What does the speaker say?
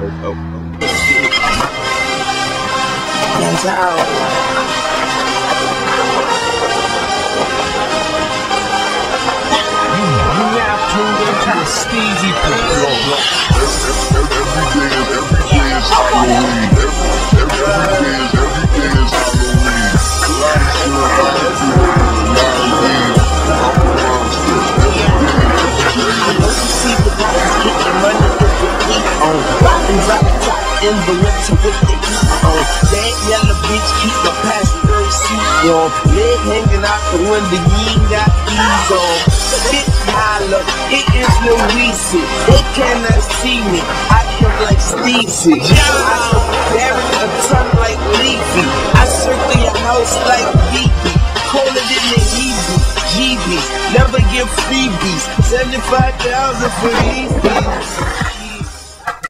That's out. You now tuned into the Steezy Report. Every day is Halloween. Every day is Halloween. In the winter with the heat on. That yellow bitch keep the passenger seat on. Leg hanging out the window, you ain't got these on. It holler, it is Louise. They cannot see me, I am like Stevie. I buried a ton like Leafy. I circle your house like BB. Colder than the Hebrew, GBs. Never give freebies. 75,000 for these.